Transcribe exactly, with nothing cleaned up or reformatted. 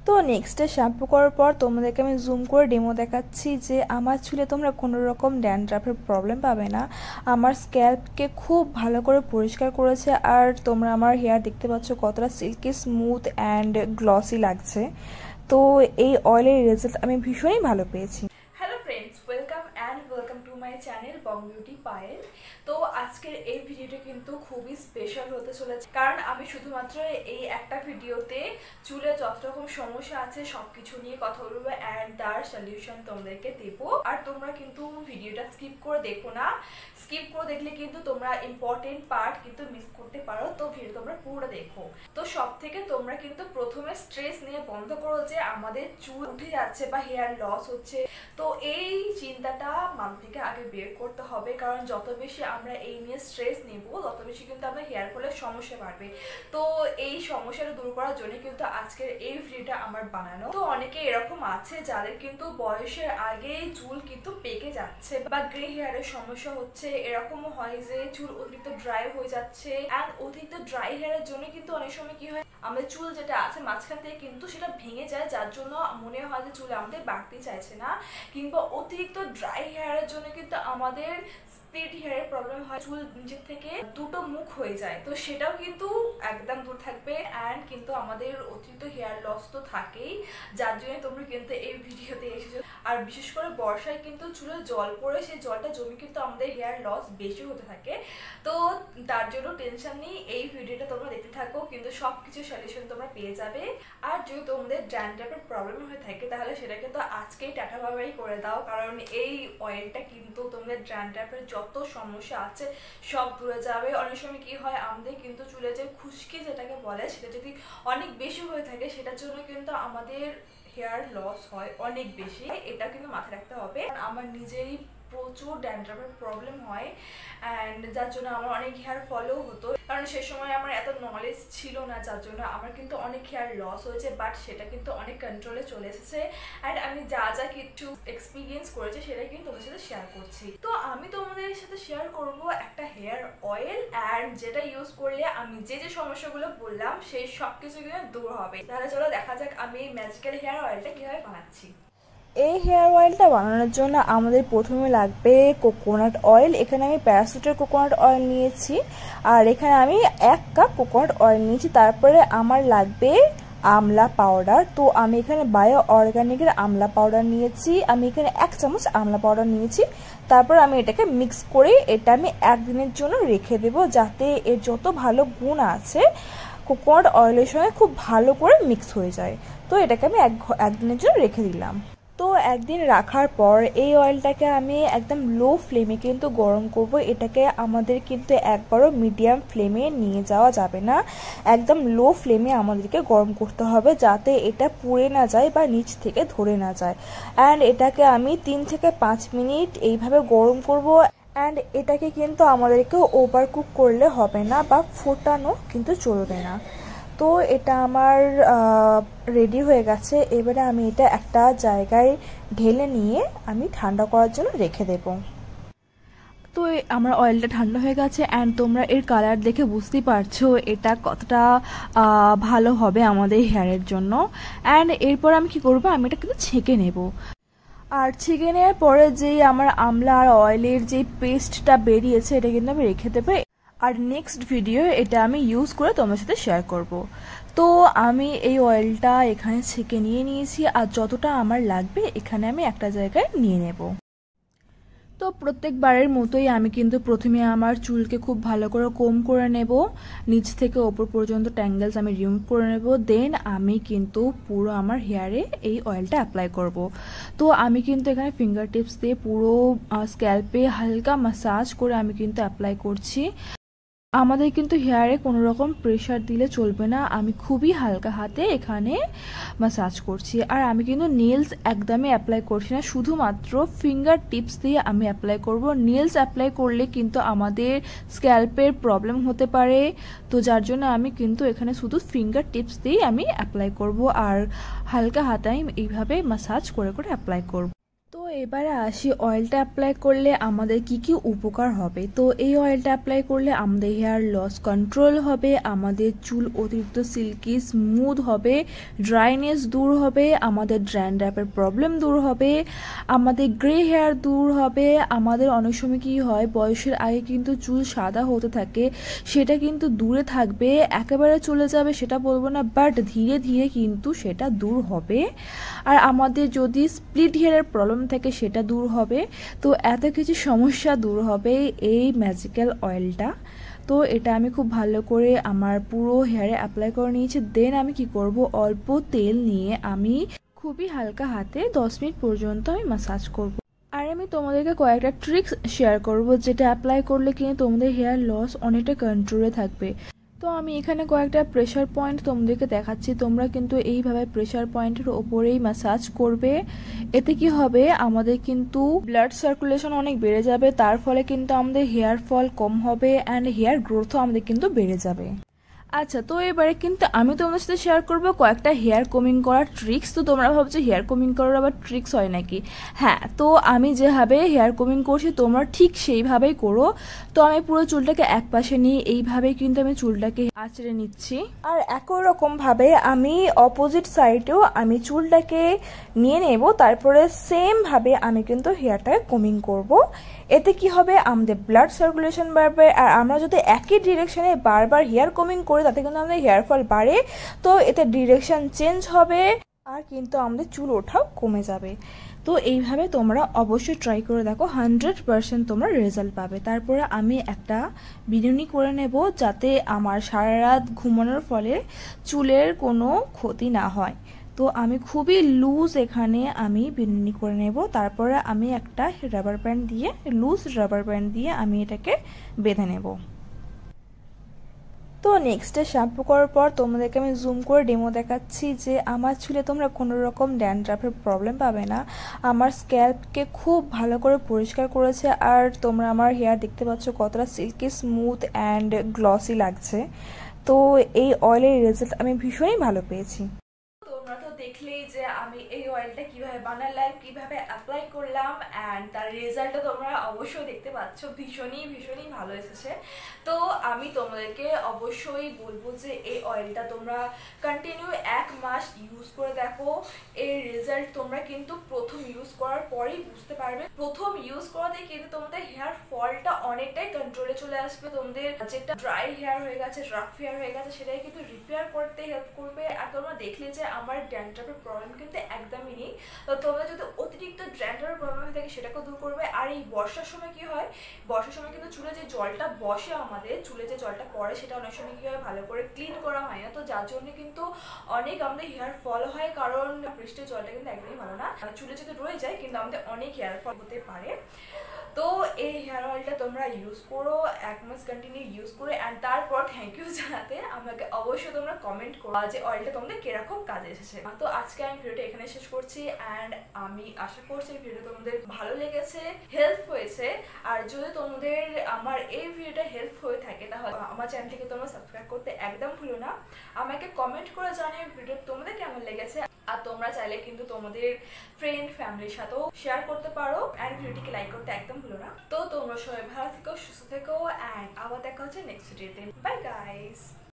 তো নেক্সটে শ্যাম্পু করার পর তোমাদেরকে আমি জুম করে ডেমো দেখাচ্ছি যে আমার চুলে তোমরা কোনো রকম ড্যান্ড্রাফের প্রবলেম পাবে না। আমার স্ক্যাল্পকে খুব ভালো করে পরিষ্কার করেছে, আর তোমরা আমার হেয়ার দেখতে পাচ্ছ কতটা সিল্কি স্মুথ অ্যান্ড গ্লসি লাগছে। তো এই অয়েলের রেজাল্ট আমি ভীষণই ভালো পেয়েছি। Hello friends, welcome and welcome to my channel Bong Beauty Payel. তো আজকের এই ভিডিওটা কিন্তু খুবই স্পেশাল হতে চলেছে, কারণ আমি শুধুমাত্র এই একটা ভিডিওতে চুলে যত রকম সমস্যা আছে সব কিছু নিয়ে কথা বলবো অ্যান্ড তার সলিউশন তোমাদেরকে দেবো। আর তোমরা কিন্তু ভিডিওটা স্কিপ করে দেখো না, স্কিপ করে দেখলে কিন্তু তোমরা ইম্পর্টেন্ট পার্ট কিন্তু মিস করতে পারো। তো ভিডিও তোমরা পুরো দেখো। তো সব থেকে তোমরা কিন্তু প্রথমে স্ট্রেস নিয়ে বন্ধ করো যে আমাদের চুল উঠে যাচ্ছে বা হেয়ার লস হচ্ছে। তো এই চিন্তাটা মান থেকে আগে বের করতে হবে, কারণ যত বেশি আমরা এই নিয়ে স্ট্রেস নেব তত বেশি কিন্তু আমরা হেয়ার ফলের সমস্যা বাড়বে। তো এই সমস্যাটা দূর করার জন্য কিন্তু আজকের এই ভিডিওটা আমার বানানো। তো অনেকে এরকম আছে যাদের কিন্তু বয়সের আগে চুল কিন্তু পেকে যাচ্ছে বা গ্রে হেয়ারের সমস্যা হচ্ছে। এরকমও হয় যে চুল অতিরিক্ত ড্রাই হয়ে যাচ্ছে, অ্যান্ড অতিরিক্ত ড্রাই হেয়ারের জন্য কিন্তু অনেক সময় কি হয়, আমাদের চুল যেটা আছে মাঝখান থেকে কিন্তু সেটা ভেঙে যায়, যার জন্য মনে হয় যে চুল আমাদের বাড়তে চাইছে না। কিংবা অতিরিক্ত ড্রাই হেয়ারের জন্য কিন্তু আমাদের স্প্লিট হেয়ারের প্রবলেম হয়, চুল নিজের থেকে দুটো মুখ হয়ে যায়। তো সেটাও কিন্তু একদম দূর থাকবে। অ্যান্ড কিন্তু আমাদের অতিরিক্ত হেয়ার লস তো থাকেই, যার জন্য তোমরা কিন্তু এই ভিডিওতে এসেছো। আর বিশেষ করে বর্ষায় কিন্তু চুলে জল পড়ে, সেই জলটা জমি কিন্তু আমাদের হেয়ার লস বেশি হতে থাকে। তো তার জন্য টেনশন নেই, এই ভিডিওটা তোমরা দেখতে থাকো, কিন্তু সব কিছু সলিউশন তোমরা পেয়ে যাবে। আর যদি তোমাদের ড্যান্ড্রাফের প্রবলেম হয়ে থাকে তাহলে সেটা কিন্তু আজকেই টাটা বাবাই করে দাও, কারণ এই অয়েলটা কিন্তু তোমাদের ড্যান্ড্রাফের যত সমস্যা আছে সব দূরে যাবে। অনেক সময় কি হয়, আমাদের কিন্তু চুলে যে খুশকি যেটাকে বলে সেটা যদি অনেক বেশি হয়ে থাকে সেটার জন্য কিন্তু আমাদের হেয়ার লস হয় অনেক বেশি। এটা কিন্তু মাথায় রাখতে হবে। আমার নিজেরই প্রচুর ড্যান্ড্রাফের প্রবলেম হয়, অ্যান্ড যার জন্য আমার অনেক হেয়ার ফলও হতো, কারণ সে সময় আমার এত নলেজ ছিল না, যার জন্য আমার কিন্তু অনেক হেয়ার লস হয়েছে। বাট সেটা কিন্তু অনেক কন্ট্রোলে চলে এসেছে, অ্যান্ড আমি যা যা কিছু এক্সপিরিয়েন্স করেছি সেটা কিন্তু তোমাদের সাথে শেয়ার করছি। তো আমি তোমাদের সাথে শেয়ার করব একটা হেয়ার অয়েল, অ্যান্ড যেটা ইউজ করলে আমি যে যে সমস্যাগুলো বললাম সেই সব কিছু কিন্তু দূর হবে। তাহলে চলো দেখা যাক আমি এই ম্যাজিক্যাল হেয়ার অয়েলটা কীভাবে বানাচ্ছি। এই হেয়ার অয়েলটা বানানোর জন্য আমাদের প্রথমে লাগবে কোকোনাট অয়েল। এখানে আমি প্যারাসুটের কোকোনাট অয়েল নিয়েছি, আর এখানে আমি এক কাপ কোকোনাট অয়েল নিয়েছি। তারপরে আমার লাগবে আমলা পাউডার। তো আমি এখানে বায়ো অর্গানিকের আমলা পাউডার নিয়েছি, আমি এখানে এক চামচ আমলা পাউডার নিয়েছি। তারপর আমি এটাকে মিক্স করে এটা আমি একদিনের জন্য রেখে দেবো, যাতে এর যত ভালো গুণ আছে কোকোনাট অয়েলের সঙ্গে খুব ভালো করে মিক্স হয়ে যায়। তো এটাকে আমি এক একদিনের জন্য রেখে দিলাম। তো একদিন রাখার পর এই অয়েলটাকে আমি একদম লো ফ্লেমে কিন্তু গরম করব। এটাকে আমাদের কিন্তু একবারও মিডিয়াম ফ্লেমে নিয়ে যাওয়া যাবে না, একদম লো ফ্লেমে আমাদেরকে গরম করতে হবে, যাতে এটা পুড়ে না যায় বা নিচ থেকে ধরে না যায়। অ্যান্ড এটাকে আমি তিন থেকে পাঁচ মিনিট এইভাবে গরম করব। অ্যান্ড এটাকে কিন্তু আমাদেরকে ওভার কুক করলে হবে না বা ফোটানো কিন্তু চলবে না। তো এটা আমার রেডি হয়ে গেছে। এবারে আমি এটা একটা জায়গায় ঢেলে নিয়ে আমি ঠান্ডা করার জন্য রেখে দেব। তো আমার অয়েলটা ঠান্ডা হয়ে গেছে, অ্যান্ড তোমরা এর কালার দেখে বুঝতেই পারছো এটা কতটা ভালো হবে আমাদের হেয়ারের জন্য। অ্যান্ড এরপর আমি কি করব, আমি এটা কিন্তু ছেঁকে নেব। আর ছেঁকে নেওয়ার পরে যেই আমার আমলা আর অয়েলের যে পেস্টটা বেরিয়েছে এটা কিন্তু আমি রেখে দেবো। আর নেক্সট ভিডিও এটা আমি ইউজ করে তোমার সাথে শেয়ার করব। তো আমি এই অয়েলটা এখানে ছেঁকে নিয়ে নিয়েছি, আর যতটা আমার লাগবে এখানে আমি একটা জায়গায় নিয়ে নেব। তো প্রত্যেকবারের মতোই আমি কিন্তু প্রথমে আমার চুলকে খুব ভালো করে কোম করে নেব, নিচ থেকে ওপর পর্যন্ত ট্যাঙ্গেলস আমি রিমুভ করে নেব। দেন আমি কিন্তু পুরো আমার হেয়ারে এই অয়েলটা অ্যাপ্লাই করব। তো আমি কিন্তু এখানে ফিঙ্গার টিপস দিয়ে পুরো স্ক্যাল্পে হালকা ম্যাসাজ করে আমি কিন্তু অ্যাপ্লাই করছি। আমাদের কিন্তু হেয়ারে কোনো রকম প্রেশার দিলে চলবে না, আমি খুবই হালকা হাতে এখানে ম্যাসাজ করছি। আর আমি কিন্তু নেলস একদমই অ্যাপ্লাই করছি না, শুধুমাত্র ফিঙ্গার টিপস দিয়ে আমি অ্যাপ্লাই করব। নেলস অ্যাপ্লাই করলে কিন্তু আমাদের স্ক্যাল্পের প্রবলেম হতে পারে, তো যার জন্য আমি কিন্তু এখানে শুধু ফিঙ্গার টিপস দিয়েই আমি অ্যাপ্লাই করব, আর হালকা হাতে আমি এইভাবে ম্যাসাজ করে করে অ্যাপ্লাই করব। তো এবারে আসি অয়েলটা অ্যাপ্লাই করলে আমাদের কি কি উপকার হবে। তো এই অয়েলটা অ্যাপ্লাই করলে আমাদের হেয়ার লস কন্ট্রোল হবে, আমাদের চুল অতিরিক্ত সিল্কি স্মুথ হবে, ড্রাইনেস দূর হবে, আমাদের ড্র্যান্ড্রাফের প্রবলেম দূর হবে, আমাদের গ্রে হেয়ার দূর হবে। আমাদের অনেক সময় কী হয়, বয়সের আগে কিন্তু চুল সাদা হতে থাকে, সেটা কিন্তু দূরে থাকবে, একেবারে চলে যাবে সেটা বলবো না, বাট ধীরে ধীরে কিন্তু সেটা দূর হবে। আর আমাদের যদি স্প্লিট হেয়ারের প্রবলেম থেকে সেটা দূর হবে। তো এত কিছু সমস্যা দূর হবে এই ম্যাজিক্যাল অয়েলটা। তো এটা আমি খুব ভালো করে আমার পুরো হেয়ারে অ্যাপ্লাই করে নিয়েছি। দেন আমি কি করব, অল্প তেল নিয়ে আমি খুবই হালকা হাতে দশ মিনিট পর্যন্ত আমি ম্যাসাজ করব। আর আমি তোমাদেরকে কয়েকটা ট্রিক্স শেয়ার করব যেটা অ্যাপ্লাই করলে কিন্তু তোমাদের হেয়ার লস অনেকটা কন্ট্রোলে থাকবে। তো আমি এখানে কয়েকটা প্রেশার পয়েন্ট তোমাদেরকে দেখাচ্ছি, তোমরা কিন্তু এইভাবে প্রেশার পয়েন্টের ওপরেই ম্যাসাজ করবে। এতে কি হবে, আমাদের কিন্তু ব্লাড সার্কুলেশন অনেক বেড়ে যাবে, তার ফলে কিন্তু আমাদের হেয়ার ফল কম হবে অ্যান্ড হেয়ার গ্রোথও আমাদের কিন্তু বেড়ে যাবে। আচ্ছা, তো এবারে কিন্তু আমি তোমাদের সাথে শেয়ার করবো কয়েকটা হেয়ার কমিং করার ট্রিক্স। তো তোমরা ভাবছো হেয়ার কমিং করার আবার ট্রিক্স হয় নাকি? হ্যাঁ, তো আমি যেভাবে হেয়ার কমিং করছি তোমরা ঠিক সেইভাবেই করো। তো আমি পুরো চুলটাকে এক পাশে নিয়ে এইভাবেই কিন্তু আমি চুলটাকে আঁচড়ে নিচ্ছি, আর একই রকমভাবে আমি অপোজিট সাইডেও আমি চুলটাকে নিয়ে নেব, তারপরে সেমভাবে আমি কিন্তু হেয়ারটাকে কমিং করব। এতে কি হবে, আমাদের ব্লাড সার্কুলেশন বাড়বে। আর আমরা যদি একই ডিরেকশনে বারবার হেয়ার কমিং করি তাতে কিন্তু আমাদের হেয়ার ফল বাড়ে। তো এতে ডিরেকশন চেঞ্জ হবে আর কিন্তু আমাদের চুল ওঠাও কমে যাবে। তো এইভাবে তোমরা অবশ্যই ট্রাই করে দেখো, হান্ড্রেড পারসেন্ট তোমরা রেজাল্ট পাবে। তারপরে আমি একটা বিনুনি করে নেব যাতে আমার সারা রাত ঘুমানোর ফলে চুলের কোনো ক্ষতি না হয়। তো আমি খুবই লুজ এখানে আমি বিনুনি করে নেব। তারপরে আমি একটা রাবার ব্যান্ড দিয়ে, লুজ রাবার ব্যান্ড দিয়ে আমি এটাকে বেঁধে নেব। তো নেক্সটে শ্যাম্পু করার পর তোমাদেরকে আমি জুম করে ডেমো দেখাচ্ছি যে আমার চুলে তোমরা কোনো রকম ড্যান্ড্রাফের প্রবলেম পাবে না। আমার স্ক্যাল্পকে খুব ভালো করে পরিষ্কার করেছে, আর তোমরা আমার হেয়ার দেখতে পাচ্ছ কতটা সিল্কি স্মুথ অ্যান্ড গ্লসি লাগছে। তো এই অয়েলের রেজাল্ট আমি ভীষণই ভালো পেয়েছি। তোমরা তো দেখলেই যে আমি এই অয়েলটা কিভাবে বানালাম, কিভাবে অ্যাপ্লাই করলাম, অ্যান্ড তার রেজাল্টটা তোমরা অবশ্যই দেখতে পাচ্ছ, ভীষণই ভীষণই ভালো এসেছে। তো আমি তোমাদেরকে অবশ্যই বলবো যে এই অয়েলটা তোমরা কন্টিনিউ এক মাস ইউজ করে দেখো। এর রেজাল্ট তোমরা কিন্তু প্রথম ইউজ করার পরেই বুঝতে পারবে। প্রথম ইউজ করাতে কিন্তু তোমাদের হেয়ার ফলটা অনেকটাই কন্ট্রোলে চলে আসবে, তোমাদের যেটা ড্রাই হেয়ার হয়ে গেছে, রাফ হেয়ার হয়ে গেছে, সেটাই কিন্তু রিপেয়ার করতে হেল্প করবে। আর তোমরা দেখলে যে আমার ড্যান্ড্রাফের প্রবলেম কিন্তু একদমই নেই। তো তোমরা যদি অতিরিক্ত ড্যান্ড্রাফের প্রবলেম হয়ে থাকে সেটাকেও দূর করবে। আর এই বর্ষার সময় কি হয়, বর্ষার সময় কিন্তু চুলে যে জলটা বসে, আমাদের চুলে যে জলটা পড়ে সেটা অনেক সময় কি হয়, ভালো করে ক্লিন করা হয় না। তো যার জন্য কিন্তু অনেক আমাদের হেয়ার ফল হয়, কারণ বৃষ্টির জলটা কিন্তু একদমই ভালো না, চুলে যদি রয়ে যায় কিন্তু আমাদের অনেক হেয়ার ফল হতে পারে। তো এই হেয়ার অয়েলটা তোমরা ইউজ করো এক মাস কন্টিনিউ ইউজ করে, অ্যান্ড তারপর থ্যাংক ইউ জানাতে আমাকে অবশ্যই তোমরা কমেন্ট করো যে অয়েলটা তোমাদের কিরকম কাজে এসেছে। তো আজকে আমি ভিডিওটা এখানে শেষ করছি, অ্যান্ড আমি আশা করছি ভিডিও তোমাদের ভালো লেগেছে, হেল্প হয়েছে। আর যদি তোমাদের আমার এই ভিডিওটা হেল্প হয়ে থাকে তাহলে আমার চ্যানেলটিকে তোমরা সাবস্ক্রাইব করতে একদম ভুলো না। আমাকে কমেন্ট করে জানিয়ে ভিডিও তোমাদের কেমন লেগেছে। আর তোমরা চাইলে কিন্তু তোমাদের ফ্রেন্ড ফ্যামিলির সাথেও শেয়ার করতে পারো, অ্যান্ড ভিডিওটিকে লাইক করতে একদম ভুলো না। তো তোমরা সবাই ভালো থেকো, সুস্থ থেকো, অ্যান্ড আবার দেখা হচ্ছে নেক্সট ভিডিওতে। Bye guys.